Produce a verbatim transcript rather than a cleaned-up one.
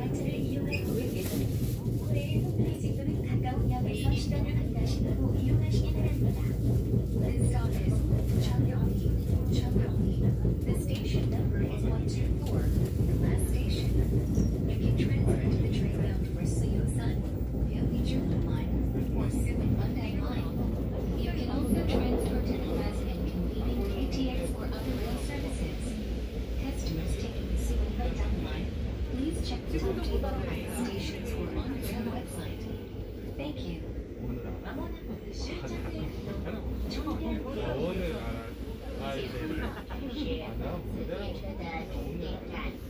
라이트를 이용할 고객께서는 코레일 홈페이지 또는 가까운 역에서 시간을 판단하시고 이용하시기 바랍니다. This stop is Cheongryonggi. Cheongryonggi. The station number is one two four. The last station. You can transfer to the train bound for Seosan, Yeongjun Line, or Suwon Mondae Line. You can also transfer to the fast and convenient K T X or other rail services. Customers taking the Suwon Mondae Line, please check the timetable at the stations or on the rail website. Thank you. 오늘 알아. 아, 이제. 아, 나 오늘.